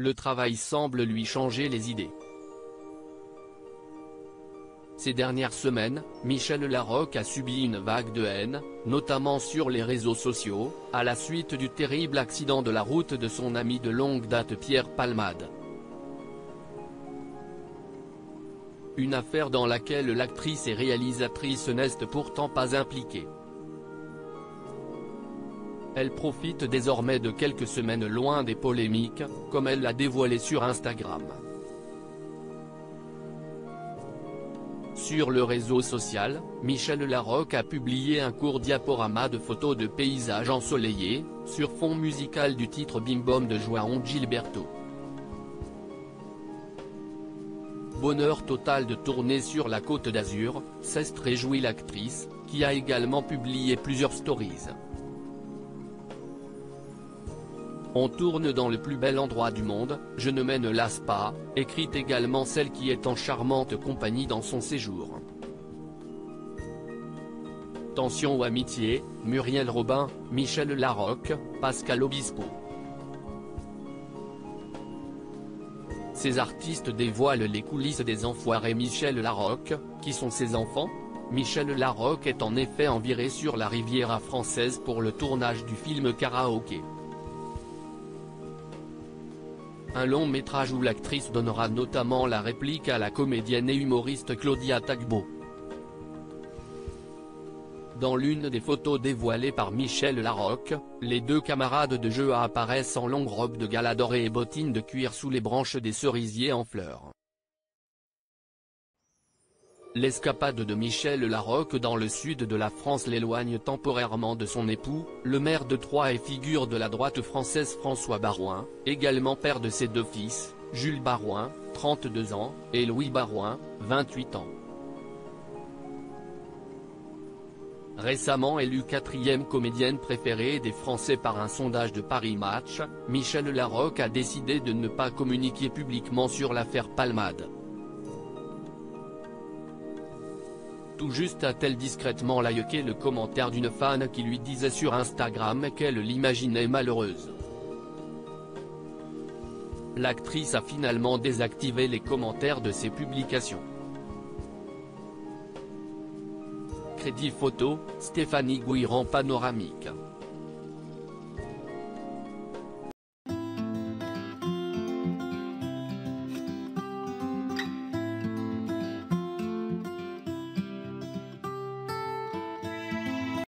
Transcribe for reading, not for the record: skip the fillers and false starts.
le travail semble lui changer les idées. Ces dernières semaines, Michel Larocque a subi une vague de haine, notamment sur les réseaux sociaux, à la suite du terrible accident de la route de son ami de longue date Pierre Palmade. Une affaire dans laquelle l'actrice et réalisatrice n'est pourtant pas impliquée. Elle profite désormais de quelques semaines loin des polémiques, comme elle l'a dévoilé sur Instagram. Sur le réseau social, Michel Larocque a publié un court diaporama de photos de paysages ensoleillés, sur fond musical du titre Bim Bom de João Gilberto. Bonheur total de tourner sur la Côte d'Azur, s'est réjouit l'actrice, qui a également publié plusieurs stories. On tourne dans le plus bel endroit du monde, je ne m'en lasse pas, écrit également celle qui est en charmante compagnie dans son séjour. Tension ou amitié, Muriel Robin, Michel Larocque, Pascal Obispo. Ces artistes dévoilent les coulisses des enfoirés Michel Larocque, qui sont ses enfants. Michel Larocque est en effet enviré sur la Riviera française pour le tournage du film Karaoké. Un long métrage où l'actrice donnera notamment la réplique à la comédienne et humoriste Claudia Tagbo. Dans l'une des photos dévoilées par Michel Larocque, les deux camarades de jeu apparaissent en longue robe de gala dorée et bottines de cuir sous les branches des cerisiers en fleurs. L'escapade de Michel Larocque dans le sud de la France l'éloigne temporairement de son époux, le maire de Troyes et figure de la droite française François Baroin, également père de ses deux fils, Jules Baroin, 32 ans, et Louis Baroin, 28 ans. Récemment élue 4e comédienne préférée des Français par un sondage de Paris Match, Michel Larocque a décidé de ne pas communiquer publiquement sur l'affaire Palmade. Tout juste a-t-elle discrètement liké le commentaire d'une fan qui lui disait sur Instagram qu'elle l'imaginait malheureuse. L'actrice a finalement désactivé les commentaires de ses publications. Crédit photo, Stéphanie Guiran panoramique.